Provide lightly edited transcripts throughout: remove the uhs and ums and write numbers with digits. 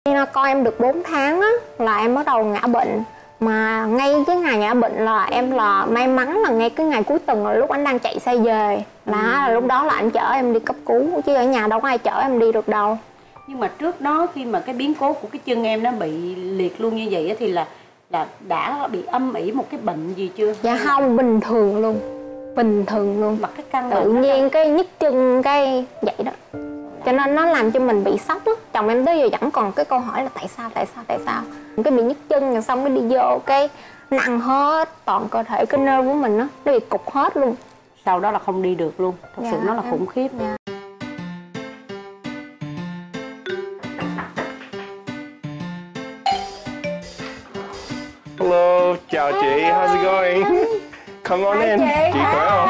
Con em được 4 tháng á, là em bắt đầu ngã bệnh. Mà ngay cái ngày ngã bệnh là em là may mắn là ngay cái ngày cuối tuần là lúc anh đang chạy xe về là lúc đó là anh chở em đi cấp cứu, chứ ở nhà đâu có ai chở em đi được đâu. Nhưng mà trước đó khi mà cái biến cố của cái chân em nó bị liệt luôn như vậy thì là đã bị âm ỉ một cái bệnh gì chưa? Dạ không, bình thường luôn. Bình thường luôn. Mà cái căn tự nhiên cái nhức chân cái vậy đó. Cho nên nó làm cho mình bị sốc á. Chồng em tới giờ vẫn còn cái câu hỏi là tại sao. Cái bị nhức chân rồi xong cái đi vô cái nặng hết toàn cơ thể, cái nerve của mình á, nó bị cục hết luôn. Sau đó là không đi được luôn. Thật sự nó là khủng khiếp. Hello, chào chị, how's it going? Come on in, chị khỏe không?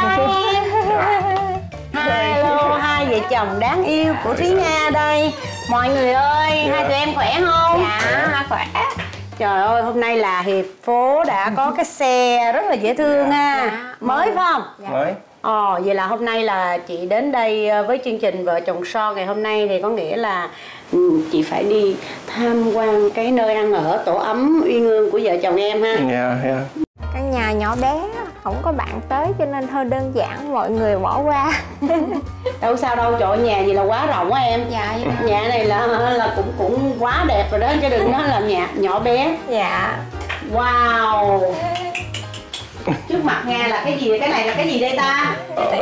Hello, hai vợ chồng đáng yêu của Thúy Nga đây. Mọi người ơi, hai tụi em khỏe không? Dạ, khỏe. Trời ơi, hôm nay là Hiệp Phố đã có cái xe rất là dễ thương ha. Mới phải không? Mới. Vậy là hôm nay là chị đến đây với chương trình Vợ Chồng Son ngày hôm nay thì có nghĩa là chị phải đi tham quan cái nơi ăn ở tổ ấm uy ngưỡng của vợ chồng em ha. Yeah. Căn nhà nhỏ bé, không có bạn tới cho nên hơi đơn giản, mọi người bỏ qua. Đâu sao đâu, trời ơi, nhà gì là quá rộng á em. Dạ. Nhà này là cũng quá đẹp rồi đó, chứ đừng nói là nhà nhỏ bé. Dạ. Wow. Trước mặt Nga là cái gì? Cái này là cái gì đây ta?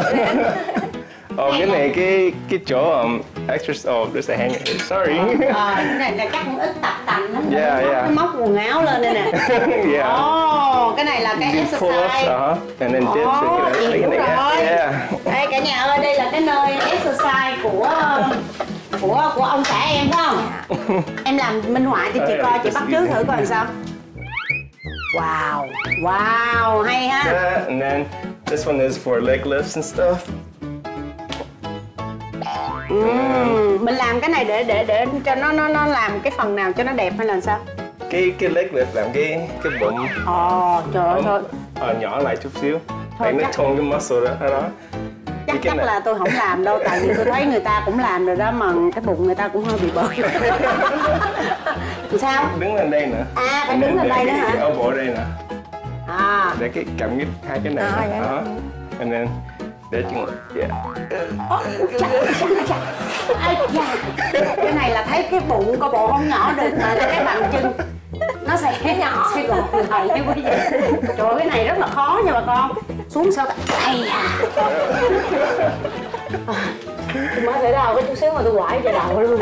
Cái này cái chỗ extra. There's a hanger here. Sorry. Cái này là chắc cũng ít tập tành lắm. Yeah. Cái móc quần áo lên đây nè. Yeah. Cái này là cái exercise. And then dips. Hiểu rồi. Yeah. Đây cả nhà ơi, đây là cái nơi exercise của ông xã em phải không? Em làm minh họa cho chị coi, chị bắt chước thử coi làm sao. Wow, hay ha. And then this one is for leg lifts and stuff. Mình làm cái này để cho nó làm cái phần nào cho nó đẹp hay là sao? Cái leg lift làm cái bụng. Trời ơi. Nhỏ lại chút xíu. Để nó thon cái muscle đó. Chắc là tôi không làm đâu, tại vì tôi thấy người ta cũng làm rồi đó, mà cái bụng người ta cũng hơi bị bự. Sao? Đứng lên đây nữa. Phải đứng lên đây nữa hả? Cái elbow đây nè. Để cái cầm hai cái này. And then để chân. Cái này là thấy cái bụng coi bộ không nhỏ được mà cái bàn chân nó sẽ nhỏ, sẽ gọt người thầy chứ quý vị. Trời ơi, cái này rất là khó nha bà con. Xuống sao đây tôi mới thể đau có chút xíu mà tôi quải cho đầu luôn.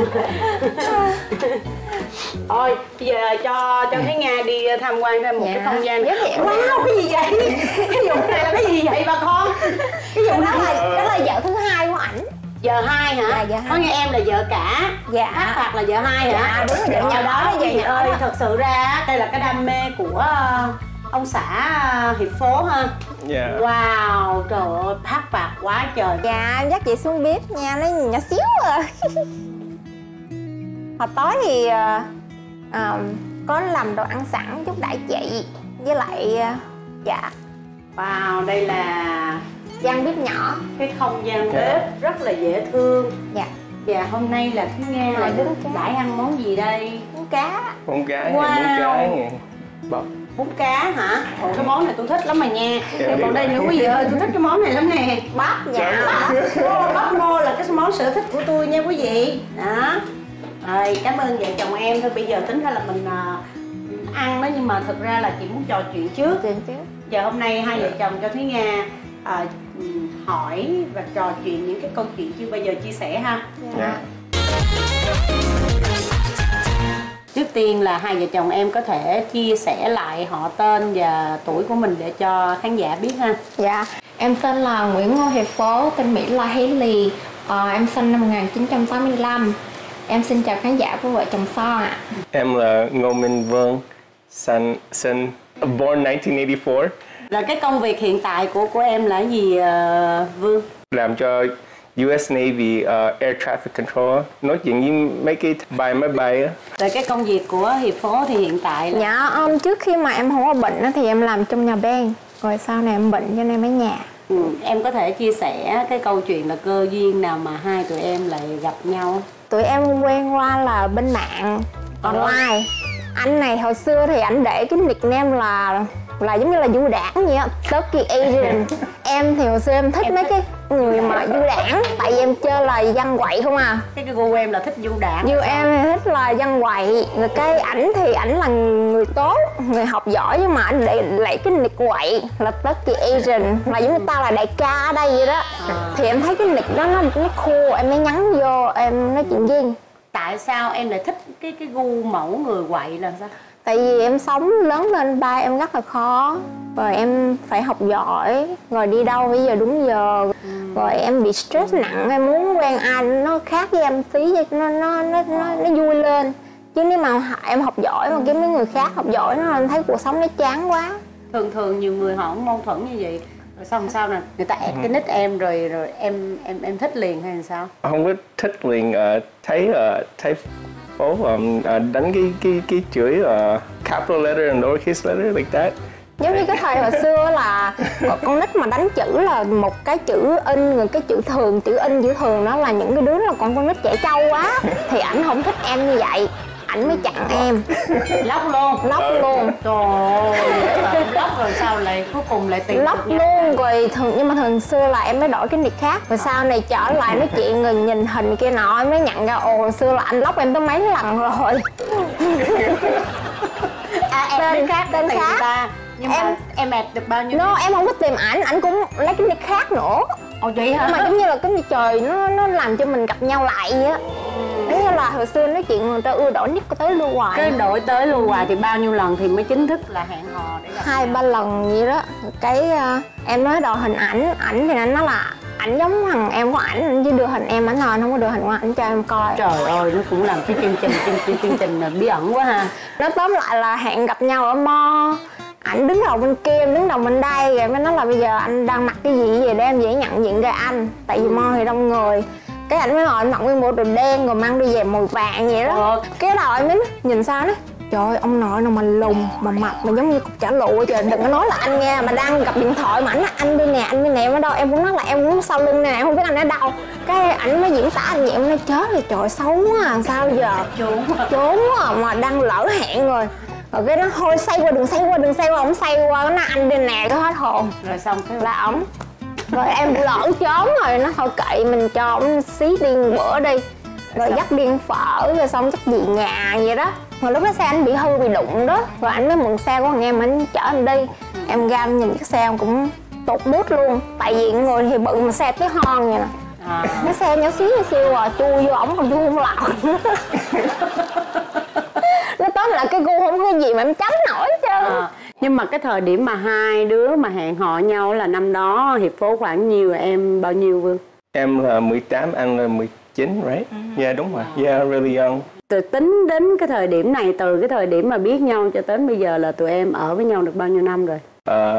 Thôi bây giờ cho Thúy Nga đi tham quan thêm một cái không gian. Wow, cái gì vậy? Cái vụ này là cái gì vậy bà con? Cái vụ đó là vợ thứ hai của ảnh. Vợ hai hả? Dạ. Có nghe em là vợ cả. Dạ. Hoặc là vợ hai hả? Dạ, đúng rồi, vợ nhỏ đó. Quý vị ơi, thật sự ra đây là cái đam mê của ông xã Hiệp Phố ha. Yeah. Wow, trời ơi, phát bạc quá trời. Dạ, em dắt chị xuống bếp nha, nó nhỏ xíu à. Hồi tối thì có làm đồ ăn sẵn chút đãi chị. Với lại dạ. Wow, đây là gian bếp nhỏ. Cái không gian bếp rất là dễ thương. Dạ. Và hôm nay là Thúy Nga là đãi ăn món gì đây? Bún cá. Bún cá nghe. Bún cá hả? Cái món này tôi thích lắm mà nha. Còn đây nữa quý vị ơi, tôi thích cái món này lắm nè. Bắp dạ. Bắp ngô là cái món sở thích của tôi nha quý vị. Đó. Rồi, cảm ơn vợ chồng em. Thôi bây giờ tính ra là mình ăn đó, nhưng mà thực ra là chị muốn trò chuyện trước. Giờ hôm nay hai vợ chồng cho Thúy Nga hỏi và trò chuyện những cái câu chuyện chưa bao giờ chia sẻ ha. Trước tiên là hai vợ chồng em có thể chia sẻ lại họ tên và tuổi của mình để cho khán giả biết ha. Dạ, em tên là Nguyễn Ngô Hiệp Phố, tên Mỹ là Hailey. Em sinh năm 1965. Em xin chào khán giả của Vợ Chồng Son ạ. Em là Ngô Minh Vương, sinh born 1984. Rồi cái công việc hiện tại của em là gì Vương? Làm cho US Navy Air Traffic Control, nói chuyện với mấy cái máy bay á. Rồi cái công việc của Hiệp Phố thì hiện tại là... Dạ, trước khi mà em không có bệnh thì em làm trong nhà bang. Rồi sau này em bệnh cho nên em ở nhà. Em có thể chia sẻ cái câu chuyện là cơ duyên nào mà hai tụi em lại gặp nhau? Tụi em quen qua là bên mạng. online. Anh này hồi xưa thì ảnh để cái nickname là giống như là du đảng vậy á, Turkey Asian. Em thì hồi xưa em thích mấy cái người mà du đảng, tại vì em chơi là văn quậy không à. Cái gu em là thích du đảng. Em thì thích là văn quậy. Rồi cái ảnh thì ảnh là người tốt, người học giỏi, nhưng mà ảnh để lại cái nick quậy là Turkey Asian, là giống như tao là đại ca ở đây vậy đó. Thì em thấy cái nick đó nó cool, em mới nhắn vô em nói chuyện riêng. Tại sao em lại thích cái gu mẫu người quậy là sao? Tại vì em sống lớn lên ba em rất là khó, rồi em phải học giỏi, rồi đi đâu bây giờ đúng giờ, rồi em bị stress nặng, em muốn quen ai nó khác với em tí nó vui lên. Chứ nếu mà em học giỏi mà cái mấy người khác học giỏi nó em thấy cuộc sống nó chán quá. Thường nhiều người họ cũng mâu thuẫn như vậy. Rồi xong sao nè, người ta ép cái nick em rồi em thích liền hay sao? Không có thích liền, thấy phố đánh cái chữ capital letter and lowercase letter like that. Giống như cái thời hồi xưa là con nít mà đánh chữ là một cái chữ in, rồi cái chữ thường, chữ in chữ thường đó là những cái đứa là con nít trẻ trâu quá, thì ảnh không thích em như vậy, ảnh mới chặn em. Lóc luôn. Trời ơi, lóc rồi sao lại cuối cùng lại tìm lóc luôn rồi nhưng mà thường xưa là em mới đổi cái nick khác, rồi sau này trở lại nói chuyện rồi nhìn hình kia nọ em mới nhận ra hồi xưa là anh lóc em tới mấy lần rồi. Tên khác. Nhưng mà em ẹt được bao nhiêu? Em không có tìm ảnh cũng lấy cái nick khác nữa. Ồ vậy hả? Nhưng mà giống như là cái trời nó làm cho mình gặp nhau lại vậy á. Thế như là hồi xưa nói chuyện người ta ưa đổi nick tới lưu hoài. Cái đổi tới lưu hoài thì bao nhiêu lần thì mới chính thức là hẹn hò để gặp? 2-3 lần vậy đó. Cái em nói đòi hình ảnh thì anh nói là ảnh giống thằng em của ảnh chỉ đưa hình em ảnh thôi, không có đưa hình của ảnh cho em coi. Trời ơi, nó cũng làm cái chương trình bí ẩn quá ha. Nó tóm lại là hẹn gặp nhau ở mall. Ảnh đứng đầu bên kia, em đứng đầu bên đây, rồi mới nói là bây giờ anh đang mặc cái gì để em dễ nhận diện ra anh. Tại vì mall thì đông người. Cái ảnh mới ngồi anh mặc nguyên bộ đồ đen rồi mang đi về màu vàng vậy đó. Cái đầu em mới nhìn sao đó, trời ơi, ông nội nào mà lùn mà mặt mà giống như cục chả lụa, trời đừng có nói là anh nghe, mà đang gặp điện thoại mà ảnh nói anh bên nè em ở đâu, em cũng nói là em cũng sau lưng nè, em không biết anh ở đâu. Cái ảnh mới diễn tả anh vậy, em nói chết rồi, trời xấu quá à, sao giờ trốn quá mà đang lỡ hẹn rồi. Rồi cái đó thôi xoay qua, đừng xoay qua, ổng xoay qua nó anh bên nè cái hết hồn. Rồi xong cái là ổng. Rồi em lỡ trốn rồi, nó thôi kệ mình cho ổng xí điên bữa đi. Rồi dắt điên phở rồi xong chắc về nhà vậy đó. Mà lúc đó xe anh bị hư, bị đụng đó. Rồi anh mới mượn xe của thằng em anh chở anh đi. Em ra em nhìn cái xe em cũng tụt bút luôn. Tại vì người thì bự mà xe tới hon vậy nè. Cái xe nhỏ xíu à, chui vô ổng còn chui không lọt. Nó tóm lại cái gu không có gì mà em tránh nổi chứ. Nhưng mà cái thời điểm mà hai đứa mà hẹn hò nhau là năm đó Hiệp Phố khoảng nhiêu, em bao nhiêu Vương? Em là 18, anh là 19, right? Yeah, đúng rồi. Yeah, really young. Từ tính đến cái thời điểm này, từ cái thời điểm mà biết nhau cho đến bây giờ là tụi em ở với nhau được bao nhiêu năm rồi?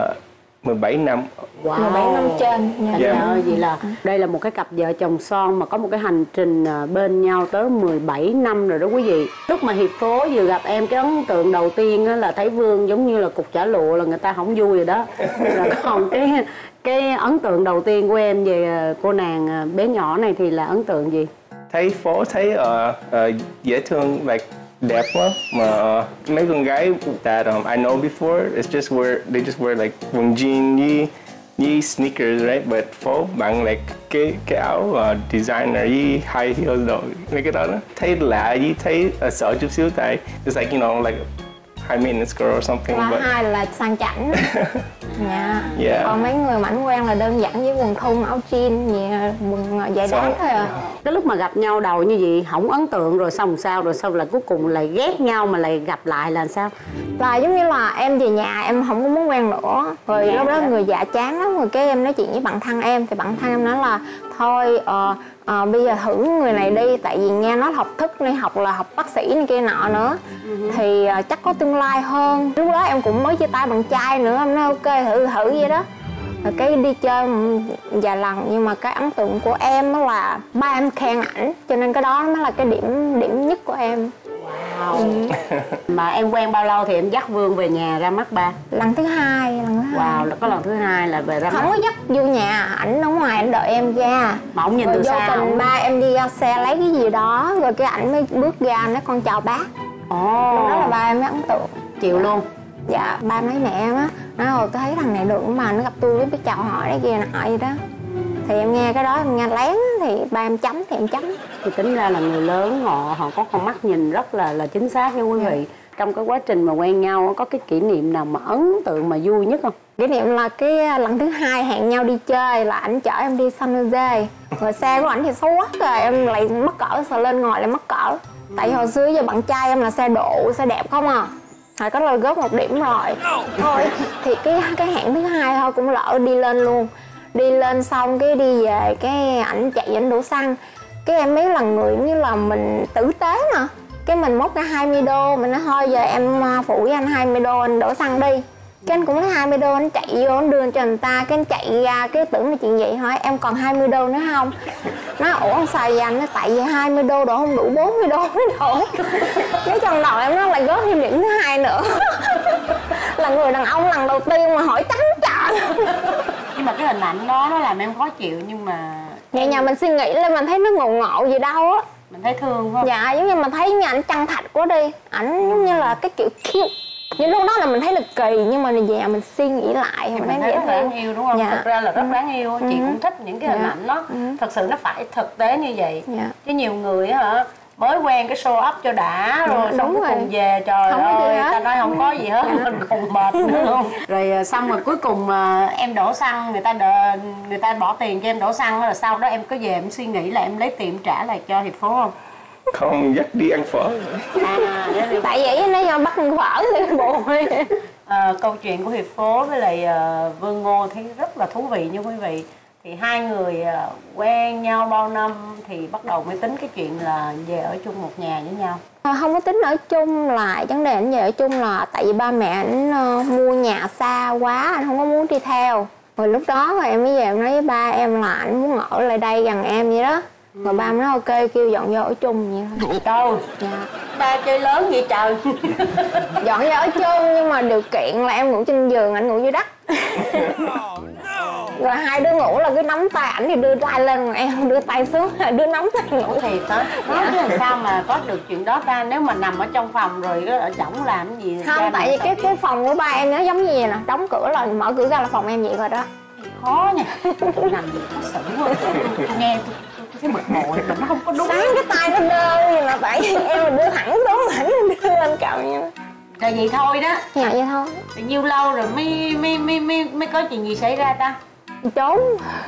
17 năm. Wow. 17 năm trên. Trời ơi, vậy là đây là một cái cặp vợ chồng son mà có một cái hành trình bên nhau tới 17 năm rồi đó quý vị. Lúc mà Hiệp Phố vừa gặp em, cái ấn tượng đầu tiên là thấy Vương giống như là cục chả lụa, là người ta không vui rồi đó. Rồi còn cái ấn tượng đầu tiên của em về cô nàng bé nhỏ này thì là ấn tượng gì? Thấy phố thấy dễ thương, like đẹp quá, mà mấy con gái that I know before, it's just they just wear like quần jean với sneakers, right? But phố bạn like cái áo designer với high heels đồ, mấy cái đó thấy lạ với thấy sợ chút xíu, tại it's like, you know, like high maintenance girl or something. Và hai là sang chảnh. Yeah. Còn mấy người mà ảnh quen là đơn giản với quần thun, áo jean, quần dài đá thôi à. Cái lúc mà gặp nhau đầu như vậy không ấn tượng, rồi xong sao, rồi sau lại cuối cùng lại ghét nhau mà lại gặp lại là sao? Là giống như là em về nhà em không có muốn quen nữa, rồi lúc đó người già chán lắm, rồi cái em nói chuyện với bạn thân em, thì bạn thân em nói là thôi bây giờ thử người này đi, tại vì nghe nói học thức đi, học là học bác sĩ này kia nọ nữa, thì chắc có tương lai hơn. Lúc đó em cũng mới chia tay bạn trai nữa, em nói ok thử vậy đó. Rồi cái đi chơi vài lần, nhưng mà cái ấn tượng của em đó là ba em khen ảnh, cho nên cái đó mới là cái điểm nhất của em. Wow. Mà em quen bao lâu thì em dắt Vương về nhà ra mắt ba? Lần thứ hai. Wow, có lần thứ hai là về ra mắt. Không có dắt vô nhà, ảnh ở ngoài ảnh đợi em ra. Mà ổng nhìn rồi từ xa vô tình ba em đi ra xe lấy cái gì đó, rồi cái ảnh mới bước ra nói con chào bác. Lúc đó là ba em mới ấn tượng. Chịu luôn. Dạ, ba nói mẹ em á, nói tôi thấy thằng này được mà nó gặp tôi biết chào hỏi đấy kia nọ gì đó. Thì em nghe cái đó em nghe lén thì ba em chấm thì em chấm. Thì tính ra là người lớn họ có con mắt nhìn rất là chính xác nha quý vị. Trong cái quá trình mà quen nhau có cái kỷ niệm nào mà ấn tượng mà vui nhất không? Kỷ niệm là cái lần thứ hai hẹn nhau đi chơi là ảnh chở em đi San Jose. Rồi xe của ảnh thì xấu quá rồi em lại mắc cỡ, sờ lên ngồi lại mắc cỡ. Tại hồi xưa giờ bạn trai em là xe độ, xe đẹp không à. Rồi có lời góp 1 điểm rồi. Thôi thì cái hẹn thứ hai thôi cũng lỡ đi lên luôn. Đi lên xong cái đi về cái ảnh chạy ảnh đổ xăng. Cái em mấy là người như là mình tử tế mà. Cái mình móc ra 20 đô, mình nói thôi giờ em phụ với anh 20 đô anh đổ xăng đi. Cái anh cũng lấy 20 đô anh chạy vô anh đưa cho người ta. Cái anh chạy ra cái tưởng là chuyện vậy hỏi em còn 20 đô nữa không? Nói ủa không xài gì anh, nói tại vì 20 đô đổ không đủ 40 đô mới đổ. Cái trong đầu em nó lại góp thêm điểm thứ hai nữa. Là người đàn ông lần đầu tiên mà hỏi trắng trợn. Nhưng mà cái hình ảnh đó nó làm em khó chịu nhưng mà Vậy nhà mình suy nghĩ lên mình thấy nó ngộ ngộ gì đâu á. mình thấy thương phải không? Dạ giống như mình thấy như ảnh chân thật quá đi. Ảnh giống như là cái kiểu cute. Nhưng lúc đó là mình thấy là kỳ nhưng mà về mình suy nghĩ lại mình thấy rất đáng yêu đúng không? Dạ. Thật ra là rất đáng yêu. Chị cũng thích những cái hình Dạ. ảnh đó. Thật sự nó phải thực tế như vậy. Dạ. Chứ nhiều người á hả mới quen cái show up cho đã rồi xong đúng cuối cùng rồi. về trời Không có gì ơi hết. ta nói không có gì hết mình còn mệt nữa không? Rồi xong rồi cuối cùng em đổ xăng người ta bỏ tiền cho em đổ xăng rồi sau đó em có về em suy nghĩ là em lấy tiền trả lại cho Hiệp Phố không? Không, dắt đi ăn phở. Tại vậy nó do bắt phở thì buồn. Câu chuyện của Hiệp Phố với lại Vương Ngô thấy rất là thú vị nha quý vị. Thì hai người quen nhau bao năm thì bắt đầu mới tính cái chuyện là về ở chung một nhà với nhau. Không có tính ở chung, là vấn đề ảnh về ở chung là tại vì ba mẹ ảnh mua nhà xa quá, anh không có muốn đi theo. Rồi lúc đó rồi em mới về em nói với ba em là ảnh muốn ở lại đây gần em vậy đó. Rồi ba em nói ok kêu dọn vô ở chung vậy thôi. Đâu? Dạ. Ba chơi lớn vậy trời. Dọn vô ở chung nhưng mà điều kiện là em ngủ trên giường, ảnh ngủ dưới đất. Rồi hai đứa ngủ là cứ nắm tay ảnh thì đưa tay lên, còn em đưa tay xuống, đưa nắm tay ngủ. Thì đó, nói chứ làm sao mà có được chuyện đó ta, nếu mà nằm ở trong phòng rồi ở chổng làm cái gì? Không, tại vì cái phòng của ba em nó giống như vậy nè, đóng cửa là mở cửa ra là phòng em vậy rồi đó. Khó nha, tôi nằm gì khó xử quá, tôi nghe tôi thấy bực bội mà nó không có đúng. Sáng cái tay nó đơ nhưng mà tại vì em mà đưa thẳng xuống ảnh đưa lên cầm như Là vậy thôi đó. dạ vậy thôi. Bao nhiêu lâu rồi mới có chuyện gì xảy ra ta? Trốn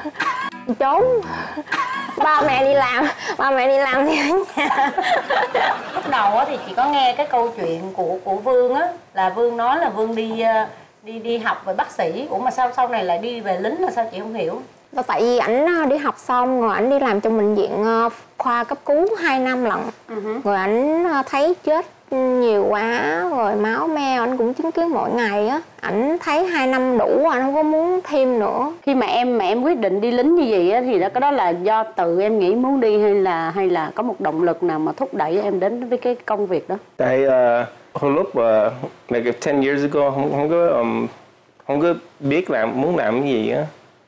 ba mẹ đi làm thì ở nhà. Lúc đầu á thì chị có nghe cái câu chuyện của Vương á, là Vương nói là Vương đi học về bác sĩ. Ủa mà sao sau này lại đi về lính là sao chị không hiểu? Là tại vì ảnh đi học xong rồi ảnh đi làm trong bệnh viện khoa cấp cứu 2 năm lận. Rồi ảnh thấy chết nhiều quá rồi máu me ảnh cũng chứng kiến mỗi ngày á. Ảnh thấy 2 năm đủ, anh không có muốn thêm nữa. Khi mà em quyết định đi lính như vậy á, thì cái đó là do tự em nghĩ muốn đi hay là có một động lực nào mà thúc đẩy em đến với cái công việc đó? Tại hồi lúc like 10 years ago không có biết muốn làm cái gì á.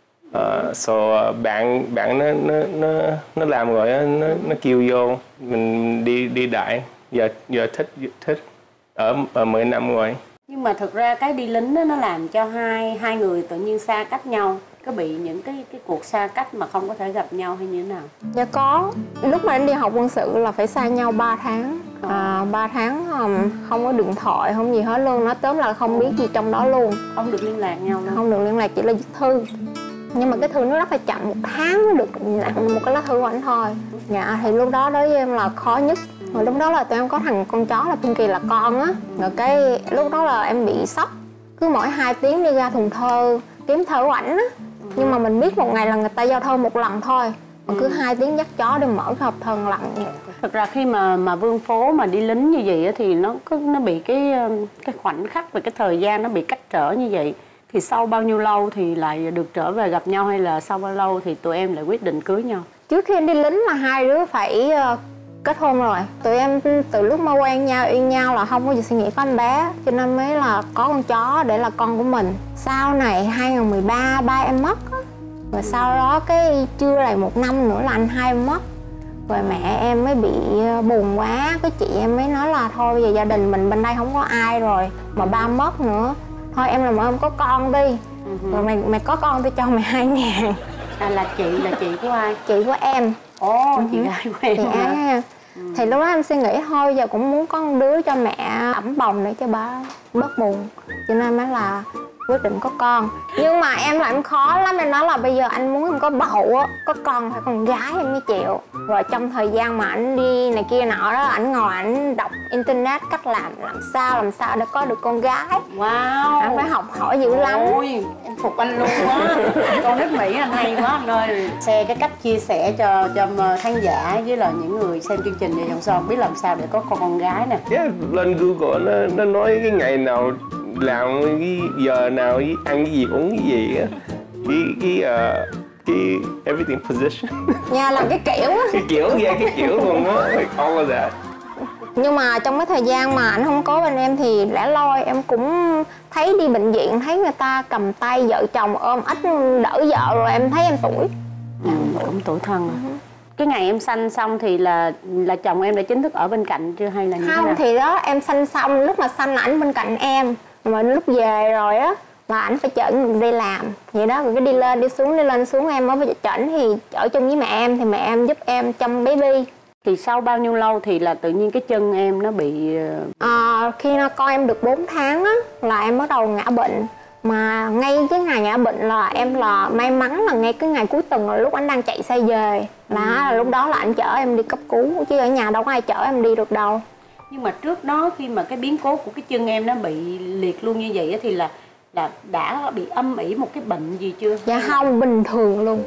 Bạn nó làm rồi á, nó kêu vô mình đi đại, giờ thích ở 10 năm rồi. Nhưng mà thực ra cái đi lính đó, nó làm cho hai người tự nhiên xa cách nhau. Có bị những cái cuộc xa cách mà không có thể gặp nhau hay như thế nào? Dạ có. Lúc mà anh đi học quân sự là phải xa nhau 3 tháng. 3 tháng không có điện thoại, không gì hết luôn. Nó tóm là không biết gì trong đó luôn. Không được liên lạc nhau đâu. Không được liên lạc, chỉ là viết thư. Nhưng mà cái thư nó rất là chậm, 1 tháng mới được nhận một cái lá thư của anh thôi. Dạ thì lúc đó đối với em là khó nhất. Rồi lúc đó là tụi em có thằng con chó là Phương Kỳ là con á. Rồi cái lúc đó là em bị sốc. Cứ mỗi 2 tiếng đi ra Thùng Thơ kiếm thơ của ảnh á. Nhưng mà mình biết một ngày là người ta giao thơ 1 lần thôi. Còn cứ 2 tiếng dắt chó để mở cái hộp thơ lần vậy. Thực ra khi mà Vương Phố mà đi lính như vậy thì nó bị cái khoảnh khắc về cái thời gian nó bị cách trở như vậy. Thì sau bao nhiêu lâu thì lại được trở về gặp nhau, hay là sau bao lâu thì tụi em lại quyết định cưới nhau? Trước khi em đi lính là hai đứa phải kết hôn rồi. Tụi em từ lúc mà quen nhau, yêu nhau là không có gì suy nghĩ có anh bé. Cho nên mới là có con chó để là con của mình. Sau này 2013 ba em mất á. Rồi sau đó cái chưa đầy 1 năm nữa là anh hai em mất. Rồi mẹ em mới bị buồn quá, cái chị em mới nói là thôi bây giờ gia đình mình bên đây không có ai rồi, mà ba mất nữa, thôi em làm ơn có con đi, rồi mày có con tôi cho mày 2.000. Là chị của ai? Chị của em. Ồ, chị gái của em hả? Thì lúc đó em suy nghĩ thôi giờ cũng muốn có một đứa cho mẹ ẵm bồng để cho ba bớt buồn, cho nên mới là quyết định có con. Nhưng mà em lại em khó lắm, em nói là bây giờ anh muốn em có bầu á, có con phải con gái em mới chịu. Rồi trong thời gian mà anh đi này kia nọ đó, anh ngồi anh đọc internet cách làm sao để có được con gái. Wow, anh phải học hỏi dữ lắm. Ôi, em phục anh luôn á. Con nít Mỹ anh hay quá anh ơi. Share cái cách chia sẻ cho khán giả với là những người xem chương trình Vợ Chồng Son biết làm sao để có con gái nè. Lên Google nó nói cái ngày nào làm, cái giờ nào, cái ăn cái gì, uống cái gì á, cái everything position. Nha, làm cái kiểu á. cái kiểu luôn á, like all of that. Nhưng mà trong cái thời gian mà anh không có bên em thì lẻ loi em cũng thấy đi bệnh viện, thấy người ta cầm tay vợ chồng ôm ếch đỡ vợ, rồi em thấy em tủi. Cũng tủi thân. Cái ngày em sanh xong thì là chồng em đã chính thức ở bên cạnh chưa hay là như thế nào? Không, thì đó em sanh xong, lúc mà sanh là ảnh bên cạnh em, mà lúc về rồi á là ảnh phải chở mình đi làm vậy đó, rồi cái đi lên xuống em mới chở ảnh thì ở chung với mẹ em, thì mẹ em giúp em chăm baby. Thì sau bao nhiêu lâu thì là tự nhiên cái chân em nó bị... Khi con em được 4 tháng á là em bắt đầu ngã bệnh. Mà ngay cái ngày ngã bệnh là em là may mắn là ngay cái ngày cuối tuần là lúc anh đang chạy xe về là lúc đó là anh chở em đi cấp cứu, chứ ở nhà đâu có ai chở em đi được đâu. Nhưng mà trước đó khi mà cái biến cố của cái chân em nó bị liệt luôn như vậy thì là đã bị âm ỉ một cái bệnh gì chưa? Dạ không, bình thường luôn.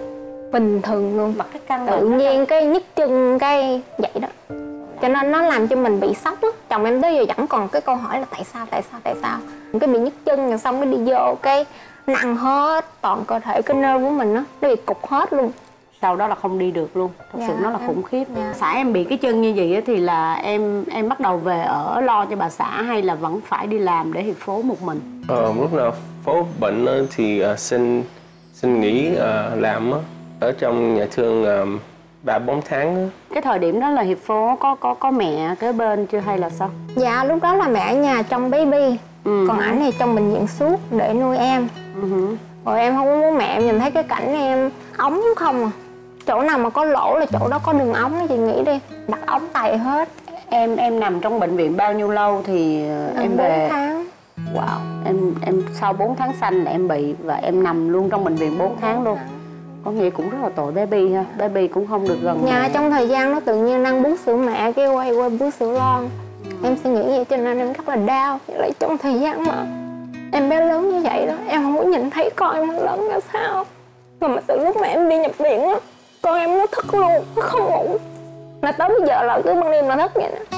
Mà cái căn tự nhiên cái nhức chân cái vậy đó, cho nên nó làm cho mình bị sốc á. Chồng em tới giờ vẫn còn cái câu hỏi là tại sao cái bị nhức chân, rồi xong cái đi vô cái nặng hết toàn cơ thể, cái nerve của mình nó bị cục hết luôn. Sau đó là không đi được luôn, thật sự nó là khủng khiếp. Xã em bị cái chân như vậy thì là em bắt đầu về ở lo cho bà xã hay là vẫn phải đi làm để hiệp phố một mình? Lúc nào phố bệnh thì xin nghỉ làm ở trong nhà thương 3-4 tháng. Cái thời điểm đó là hiệp phố có mẹ kế bên chưa hay là sao? Dạ lúc đó là mẹ ở nhà trong baby, còn ảnh thì trong bệnh viện suốt để nuôi em. Rồi em không muốn mẹ em nhìn thấy cái cảnh em ống không à, chỗ nào mà có lỗ là chỗ đó có đường ống đó, chị nghĩ đi, đặt ống tày hết. Em nằm trong bệnh viện bao nhiêu lâu thì em về? 4 tháng. Wow, em sau 4 tháng sanh là em bị và em nằm luôn trong bệnh viện 4 tháng luôn. Có nghĩa cũng rất là tội baby ha, baby cũng không được gần nhà. Trong thời gian đó tự nhiên đang bú sữa mẹ cái quay bú sữa lon. Em suy nghĩ vậy cho nên em rất là đau. Lại trong thời gian mà em bé lớn như vậy đó, em không có nhìn thấy con em lớn ra sao. Mà từ lúc mà em đi nhập viện á, con em nó thức luôn, nó không ngủ. Mà tới bây giờ là cứ ban đêm là thức vậy nè.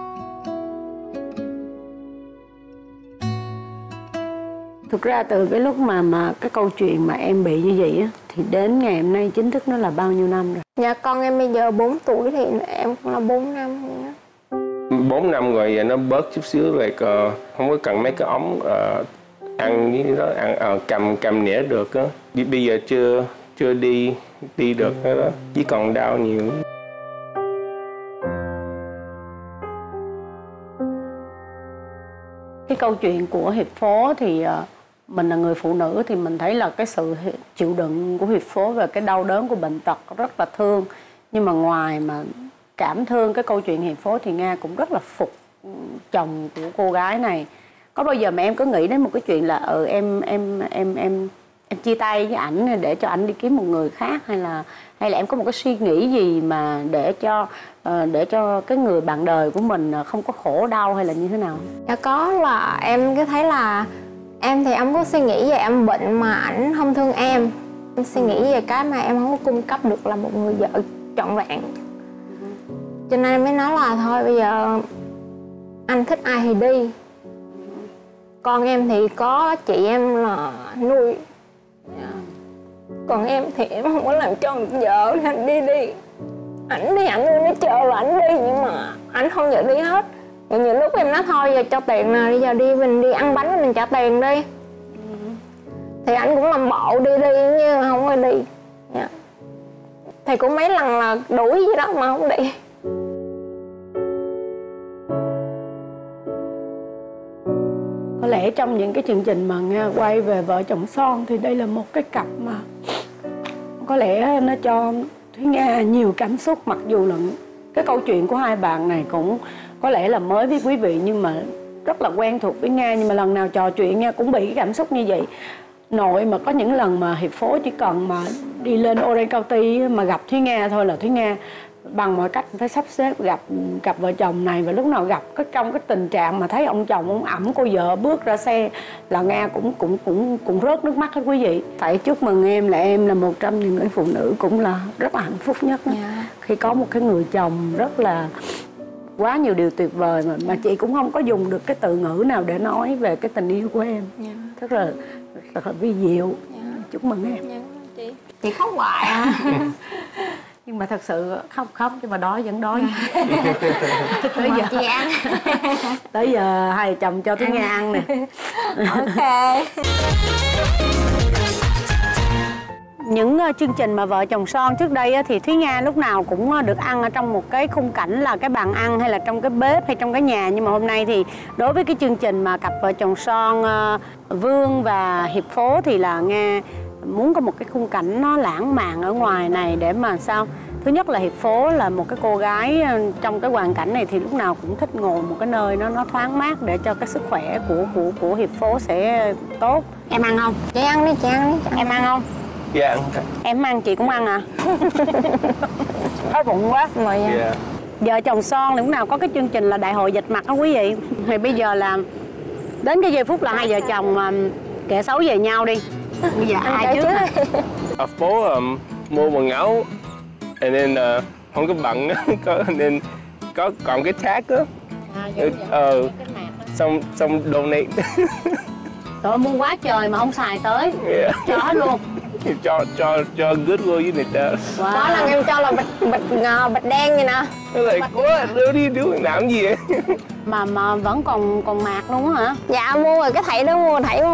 Thực ra từ cái lúc mà cái câu chuyện mà em bị như vậy á thì đến ngày hôm nay chính thức nó là bao nhiêu năm rồi? Dạ con em bây giờ 4 tuổi thì em cũng là 4 năm vậy đó. 4 năm rồi, giờ nó bớt chút xíu rồi, không có cần mấy cái ống ăn với đó, cầm nĩa được á. Bây giờ chưa đi được hết đó, chỉ còn đau nhiều. Cái câu chuyện của hiệp phố thì mình là người phụ nữ thì mình thấy là cái sự chịu đựng của hiệp phố về cái đau đớn của bệnh tật rất là thương. Nhưng mà ngoài mà cảm thương cái câu chuyện hiệp phố thì Nga cũng rất là phục chồng của cô gái này. Có bao giờ mà em có nghĩ đến một cái chuyện là em chia tay với ảnh để cho ảnh đi kiếm một người khác, hay là em có một cái suy nghĩ gì mà để cho cái người bạn đời của mình không có khổ đau hay là như thế nào? Dạ có, là em cứ thấy là em thì em có suy nghĩ về em bệnh mà ảnh không thương em. Em suy nghĩ về cái mà em không có cung cấp được là một người vợ trọn vẹn. Cho nên em mới nói là thôi bây giờ anh thích ai thì đi. Con em thì có chị em là nuôi, còn em thì em không có làm cho vợ, anh đi. Ảnh đi, ảnh nó chờ là ảnh đi, nhưng mà ảnh không chịu đi hết. Rồi nhiều lúc em nói thôi giờ cho tiền nè, bây giờ mình đi ăn bánh mình trả tiền đi. Thì ảnh cũng làm bộ đi như không có đi. Thì cũng mấy lần là đuổi gì đó mà không đi. Có lẽ trong những cái chương trình mà Nga quay về vợ chồng son thì đây là một cái cặp mà có lẽ nó cho Thúy Nga nhiều cảm xúc, mặc dù là cái câu chuyện của hai bạn này cũng có lẽ là mới với quý vị nhưng mà rất là quen thuộc với Nga, nhưng mà lần nào trò chuyện Nga cũng bị cái cảm xúc như vậy. Nội mà có những lần mà hiệp phố chỉ cần mà đi lên Orange County mà gặp Thúy Nga thôi là Thúy Nga bằng mọi cách phải sắp xếp gặp cặp vợ chồng này, và lúc nào gặp trong cái tình trạng mà thấy ông chồng ông ẵm cô vợ bước ra xe là Nga cũng rớt nước mắt hết quý vị. Phải chúc mừng em là một trong những người phụ nữ cũng là rất là hạnh phúc nhất khi có một cái người chồng rất là quá nhiều điều tuyệt vời mà chị cũng không có dùng được cái từ ngữ nào để nói về cái tình yêu của em. Rất là vi diệu. Chúc mừng em. Chị khóc hoài à. Nhưng mà thật sự khóc nhưng mà đói vẫn đói. Tới giờ chị ăn. Tới giờ hai vợ chồng cho Thúy Nga ăn nè. Ok. Những chương trình mà vợ chồng son trước đây thì Thúy Nga lúc nào cũng được ăn ở trong một cái khung cảnh là cái bàn ăn hay là trong cái bếp hay trong cái nhà. Nhưng mà hôm nay thì đối với cái chương trình mà cặp vợ chồng son Vương và Hiệp Phố thì là Nga muốn có một cái khung cảnh nó lãng mạn ở ngoài này để mà sao? Thứ nhất là Hiệp Phố là một cái cô gái trong cái hoàn cảnh này thì lúc nào cũng thích ngồi một cái nơi nó thoáng mát để cho cái sức khỏe của Hiệp Phố sẽ tốt. Em ăn không? Chị ăn đi, chị ăn đi. Em ăn không? Dạ ăn. Em ăn chị cũng ăn à? Đói bụng quá. Rồi Yeah. Vợ chồng son lúc nào có cái chương trình là đại hội vạch mặt đó quý vị. Thì bây giờ là đến cái giây phút là hai vợ chồng kẻ xấu về nhau đi. Bây giờ ai trước? Ở phố mua quần áo and then không có bận nên có còn cái tag á. Xong donate. Trời mua quá trời mà không xài tới. Yeah. Cho hết luôn. cho Goodwill với người ta. Có lần em cho là bịch đen vậy nè. Like, what are you doing? Làm gì vậy? Mà vẫn còn mạc luôn á hả? Dạ mua rồi cái thảy đó, mua thảy.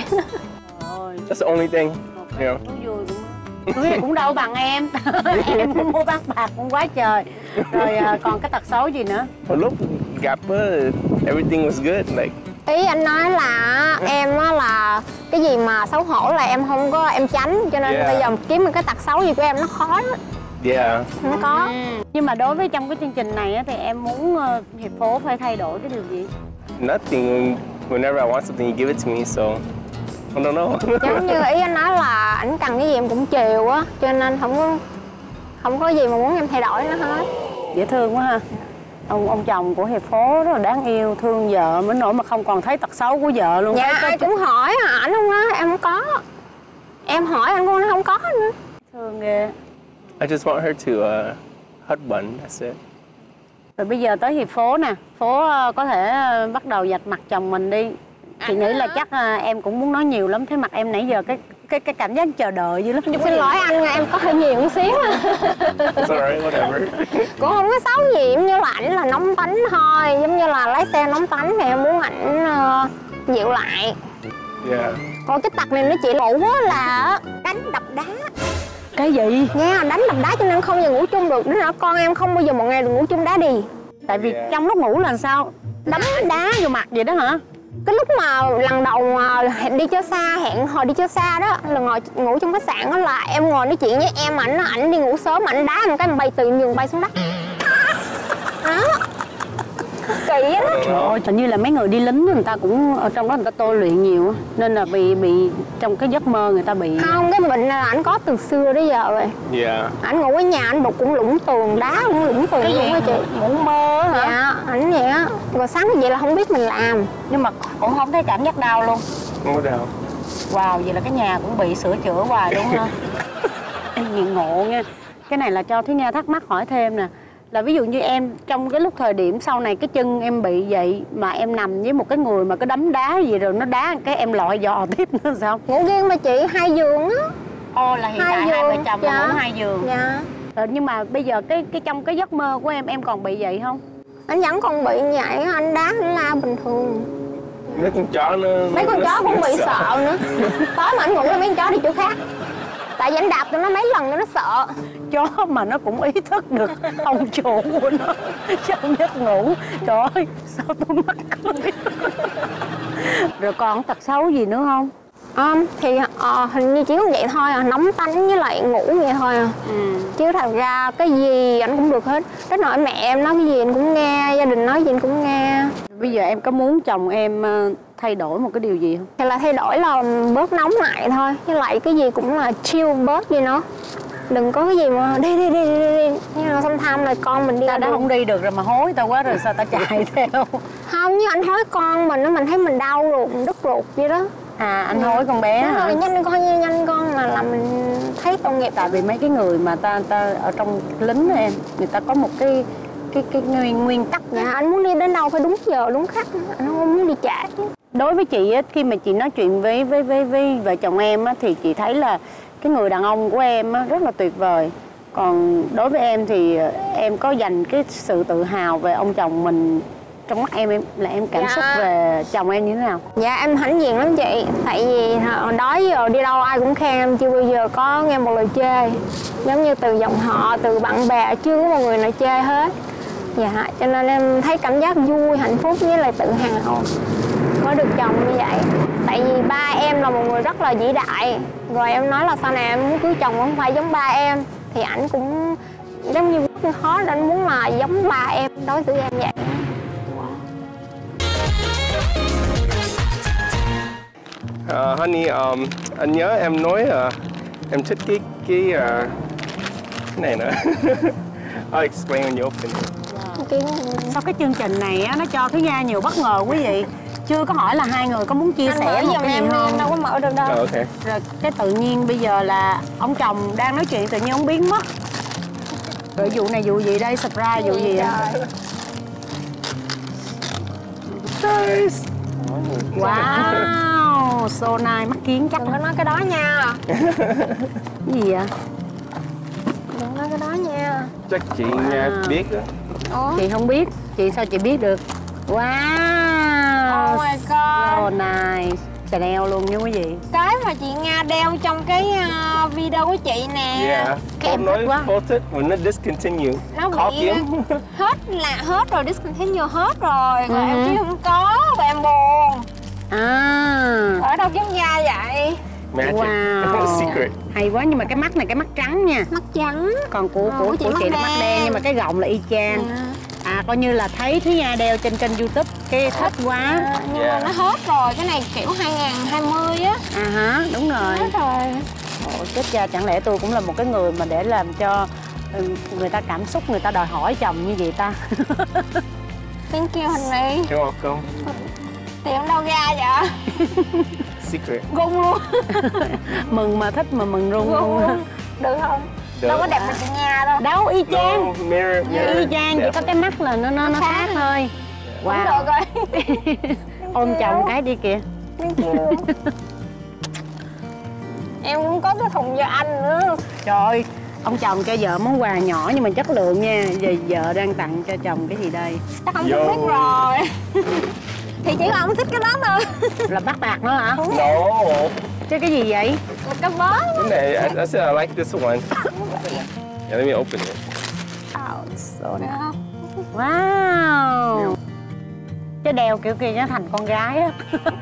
That's the only thing. You know. Túi này cũng đâu bằng em. Em cũng mua bát bạc cũng quá trời. Rồi còn cái tật xấu gì nữa? Một lúc gặp everything was good. Like, Ý anh nói là em á là cái gì mà xấu hổ là em không có, em tránh, cho nên bây giờ kiếm một cái tật xấu gì của em nó khó lắm. Yeah. Không có. Nhưng mà đối với trong cái chương trình này á, thì em muốn Hiệp Phố phải thay đổi cái điều gì? Nothing. Whenever I want something, you give it to me. So I don't know. Giống như ý anh nói là ảnh cần cái gì em cũng chiều á, cho nên không có gì mà muốn em thay đổi nó hết. Dễ thương quá ha. Ông chồng của Hiệp Phố rất là đáng yêu, thương vợ mới nỗi mà không còn thấy tật xấu của vợ luôn. Dạ ai cũng hỏi ảnh không á, em không có. Em hỏi anh cũng không có nữa. Thương ghê. I just want her to husband. That's it. Rồi bây giờ tới Hiệp Phố nè. Phố có thể bắt đầu vạch mặt chồng mình đi. Chị nghĩ là chắc em cũng muốn nói nhiều lắm. Thấy mặt em nãy giờ cái cảm giác chờ đợi dữ lắm. Xin lỗi anh, em có hơi nhiều một xíu. Sorry, whatever. Cũng không có xấu gì, giống như là ảnh là nóng tánh thôi. Giống như là lái xe nóng tánh thì em muốn ảnh dịu lại. Yeah. Còn cái tật này nó chị ngủ á là đánh đập đá. Cái gì? Nha, đánh đập đá cho nên không bao giờ ngủ chung được. Đó là con em không bao giờ một ngày được ngủ chung đá đi. Tại vì trong lúc ngủ là sao? Đấm đá vô mặt vậy đó hả? Cái lúc mà lần đầu đi chơi xa, hẹn hò đi chơi xa đó là ngủ trong khách sạn đó, là em ngồi nói chuyện với em, ảnh đi ngủ sớm, ảnh đá một cái bay từ giường bay xuống đất. Đó. Kỳ á. Trời ơi, hình như là mấy người đi lính người ta cũng ở trong đó người ta tôi luyện nhiều nên là bị trong cái giấc mơ người ta bị. Không, cái bệnh là ảnh có từ xưa đến giờ rồi. Yeah. Ảnh ngủ ở nhà ảnh đục cũng lũng tường, đá cũng lũng tường luôn á chị. Ngủ mơ hả? Dạ, ảnh vậy á. Rồi sáng vậy là không biết mình làm. Nhưng mà cũng không thấy cảm giác đau luôn. Không có đau. Wow, vậy là cái nhà cũng bị sửa chữa hoài đúng không? Nghiện ngộ nha. Cái này là cho Thúy Nga thắc mắc hỏi thêm nè. Là ví dụ như em trong cái lúc thời điểm sau này cái chân em bị vậy mà em nằm với một cái người mà cứ đấm đá gì rồi nó đá cái em lọi dò tiếp nữa sao? Ngủ riêng mà chị, 2 giường á. Ồ, là hiện tại hai vợ chồng là ngủ 2 giường. Dạ. Rồi, nhưng mà bây giờ cái trong cái giấc mơ của em còn bị vậy không? Anh vẫn còn bị như vậy, anh đá anh la bình thường. Mấy con chó nó... Mấy con chó cũng bị sợ nữa. Tối mà anh ngủ với mấy con chó đi chỗ khác. Tại vì anh đạp tụi nó mấy lần nó sợ. Chó mà nó cũng ý thức được ông chủ của nó trong giấc ngủ. Trời ơi, sao tôi mắc cười. Rồi còn tật xấu gì nữa không? Thì hình như chỉ có vậy thôi à, nóng tánh với lại ngủ vậy thôi à. Chứ thật ra cái gì anh cũng được hết. Đến nỗi mẹ em nói cái gì anh cũng nghe, gia đình nói gì anh cũng nghe. Bây giờ em có muốn chồng em thay đổi một cái điều gì không? Thì là thay đổi là bớt nóng lại thôi. Với lại cái gì cũng là chill bớt đi nó. Đừng có cái gì mà đi. Nhưng mà sometimes là con mình đi Ta đã không đi được rồi mà hối tao quá rồi sao ta chạy theo? Không, như anh hối con mình thấy mình đau ruột, mình đứt ruột vậy đó. À, anh hối con bé hả? Rồi nhanh con là mình thấy tội nghiệp. Tại vì mấy cái người mà ta ở trong lính đó em, người ta có một cái nguyên tắc. Dạ, anh muốn đi đến đâu phải đúng giờ đúng khắc, anh không muốn đi trễ. Đối với chị á, khi mà chị nói chuyện với vợ chồng em á, thì chị thấy là cái người đàn ông của em á, rất là tuyệt vời. Còn đối với em thì em có dành cái sự tự hào về ông chồng mình. Trong mắt em là em cảm xúc về chồng em như thế nào? Dạ em hãnh diện lắm chị. Tại vì hồi đó giờ đi đâu ai cũng khen em, chưa bao giờ có nghe một lời chê. Giống như từ dòng họ, từ bạn bè, chưa có một người nào chê hết. Dạ, cho nên em thấy cảm giác vui, hạnh phúc với lại tự hào có được chồng như vậy. Tại vì ba em là một người rất là vĩ đại. Rồi em nói là sau này em muốn cưới chồng không phải giống ba em. Thì ảnh cũng giống như khó, anh muốn là giống ba em, đối xử em vậy. Honey, anh nhớ em nói em thích cái này nữa. I'll explain when you open it. Sau cái chương trình này á, nó cho Thúy Nga nhiều bất ngờ quý vị. Chưa có hỏi là hai người có muốn chia sẻ một cái gì không? Em đâu có mở được đâu. Okay. Rồi cái tự nhiên bây giờ là ông chồng đang nói chuyện tự nhiên ông biến mất. Rồi vụ này vụ gì đây? Surprise vụ gì ạ? Wow, so nice, mắt kiến chắc. Đừng có nói cái đó nha. Cái gì vậy? Đừng nói cái đó nha. Chắc chị Nga biết đó. Chị không biết, chị sao chị biết được? Wow, Oh my god, so nice. Chanel luôn nha quý vị. cái mà chị Nga đeo trong cái video của chị nè. Yeah. Không nói faulted, when nó discontinue. Nó Khó bị kiếm. hết rồi, discontinue hết rồi. Rồi em chứ không có và em buồn. Ở đâu kiếm ra vậy? Magic. Wow. Secret. Hay quá, nhưng mà cái mắt này cái mắt trắng nha. Mắt trắng. Còn của chị là mắt đen nhưng mà cái gọng là y chang. Coi như là thấy Thúy Nga đeo trên kênh YouTube cái thích quá. Nhưng mà nó hết rồi, cái này kiểu 2020 á. Đúng rồi. Hết rồi. Ồ, chết cha, chẳng lẽ tôi cũng là một cái người mà để làm cho người ta cảm xúc, người ta đòi hỏi chồng như vậy ta. Thank you honey. You're welcome. Tiền đâu ra vậy? Secret. Gung luôn. Mừng mà thích mà mừng run luôn. Được không? Được. Đâu có đẹp bằng chị Nga đâu. Đâu, y chang. No, mirror. Y chang, chỉ có cái mắt là nó khác thôi. Wow. Được rồi. Ôm chồng cái đi kìa. Thank you. Em cũng có cái thùng cho anh nữa. Trời ơi, ông chồng cho vợ món quà nhỏ nhưng mà chất lượng nha. Giờ vợ đang tặng cho chồng cái gì đây? Chắc không thích rồi. Thì chỉ là không thích cái đó thôi. Là bắt bạc nữa hả? No. Chứ cái gì vậy? Một cái bó. Cái này, I said I like this one. Yeah, let me open it. Oh, so nice. Wow. Chứ đeo kiểu kia nó thành con gái á.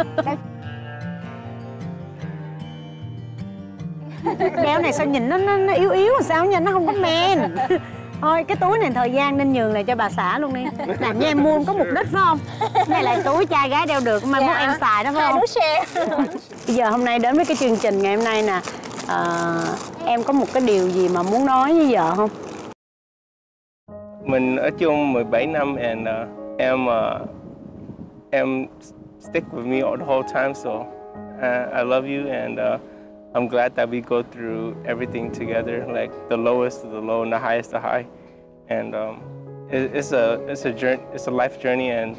Đeo này sao nhìn nó yếu yếu sao nha, nó không có men. Thôi cái túi này thời gian nên nhường lại cho bà xã luôn đi. Làm như em mua có mục đích phải không? Cái này là túi trai gái đeo được mà muốn em xài đó phải không? Hai đứa share. Bây giờ hôm nay đến với cái chương trình ngày hôm nay nè, em có một cái điều gì mà muốn nói với vợ không? Mình ở chung 17 năm and em stick with me all the whole time, so I love you and I'm glad that we go through everything together, like the lowest of the low and the highest of the high, and it's a journey, it's a life journey, and